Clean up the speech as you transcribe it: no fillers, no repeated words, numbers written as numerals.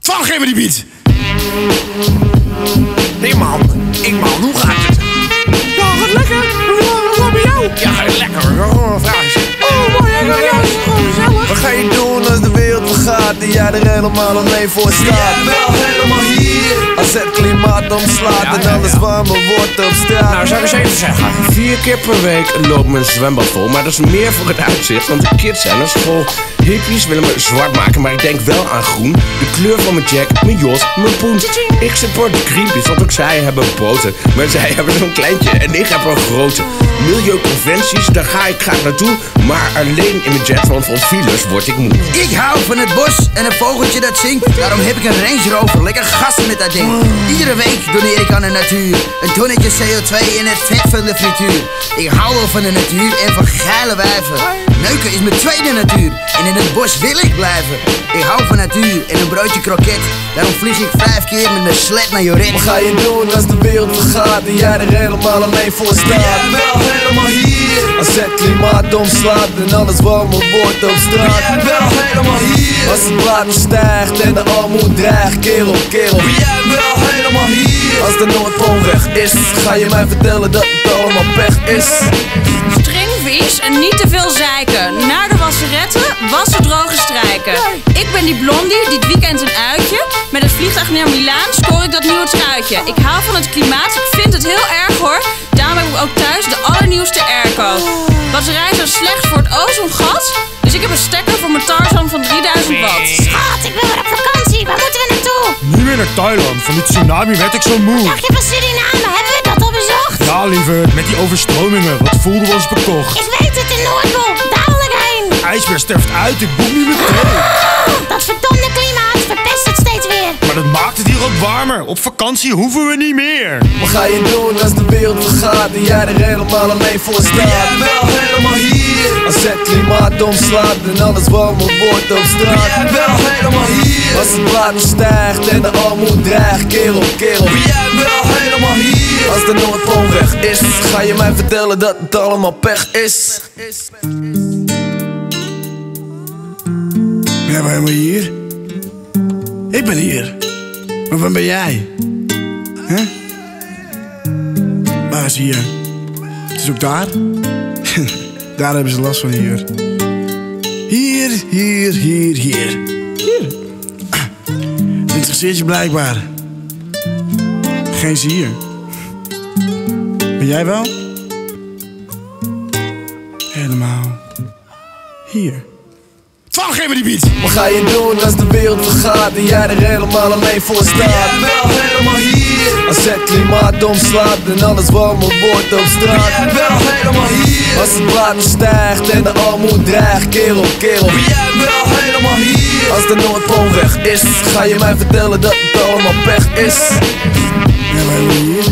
Twan, geef me die beat. Nee man, hoe gaat het? Ja, gaat lekker. Wat bij jou? Ja, lekker. Vraag eens. Oh, mooi. Ja, is gewoon gezellig. Wat ga je doen als de wereld vergaat en jij er helemaal alleen voor staat? Jij wel helemaal hier. Als het klimaat omslaat en alles warmer wordt op straat. Nou, zou ik eens even zeggen. 4 keer per week loopt mijn zwembad vol, maar dat is meer voor het uitzicht, want de kids zijn naar school. Hippies willen me zwart maken, maar ik denk wel aan groen. De kleur van mijn jack, mijn jas, mijn poen. Ik support Greenpeace, want ook zij hebben boten. Maar zij hebben zo'n kleintje en ik heb een grote. Milieuconventies, daar ga ik graag naartoe. Maar alleen in mijn jet, want van files word ik moe. Ik hou van het bos en een vogeltje dat zingt. Daarom heb ik een Range Rover, lekker gassen met dat ding. Iedere week doneer ik aan de natuur. Een tonnetje CO2 in het vet van de frituur. Ik hou wel van de natuur en van geile wijven. Neuken is mijn tweede natuur en in het bos wil ik blijven. Ik hou van natuur en een broodje kroket. Daarom vlieg ik 5 keer met mijn sled naar Joret. Wat ga je doen als de wereld vergaat en jij er helemaal alleen voor staat? Jij wel helemaal hier. Als het klimaat omslaat en alles warmer wordt op straat. Jij wel helemaal hier. Als het water stijgt en de armoede dreigt, kerel. Jij wel helemaal hier. Als de Noordpool weg is, ga je mij vertellen dat het allemaal pech is. Stringvies en niet te veel zeiken. Naar de wasseretten, wassen droge strijken. Ik ben die blondie, dit weekend een uitje. Met het vliegtuig naar Milaan scoor ik dat nieuwe truitje. Ik hou van het klimaat, ik vind het heel erg hoor. Daarom heb ik ook thuis de allernieuwste airco. Batterijen zijn slecht voor het ozongat. Dus ik heb een stekker voor mijn Tarzan van 3000 watt. Schat, ik wil weer op vakantie. Waar moeten we naartoe? Nu weer naar Thailand. Van die tsunami werd ik zo moe. Dacht je van Suriname? Hebben we dat al bezocht? Ja, lieve, met die overstromingen. Wat voelden we ons bekocht? Ik weet het, de Noordpool. Dadelijk heen. IJsbeer sterft uit, ik boek niet meteen. Dat verdomde klimaat verpest het steeds weer. Maar dat maakt het hier ook warmer. Op vakantie hoeven we niet meer. Wat ga je doen als de wereld vergaat en jij er helemaal alleen voor staat? Jij wel helemaal hier. Als het klimaat omslaat en alles warmer wordt op straat. Jij wel helemaal hier. Als het water stijgt en de armoede dreigt, kerel. Jij wel helemaal hier. Als de Noordpool weg is, ga je mij vertellen dat het allemaal pech is. Ben jij wel helemaal hier? Ik ben hier. Maar waar ben jij? Hè? Waar is hier? Het is ook daar. Daar hebben ze last van hier. Hier. Hier. Het interesseert je blijkbaar. Geen zier. Ben jij wel? Helemaal hier. Twan, geef me die beat. Wat ga je doen als de wereld vergaat en jij er helemaal alleen voor staat? Jij wel helemaal hier. Als het klimaat omslaat en alles warmer wordt op straat. Jij wel helemaal hier. Als het water stijgt en de armoede dreigt, kerel. Jij wel helemaal hier. Als de Noordpool weg is, ga je mij vertellen dat het allemaal pech is. Ben jij wel helemaal hier?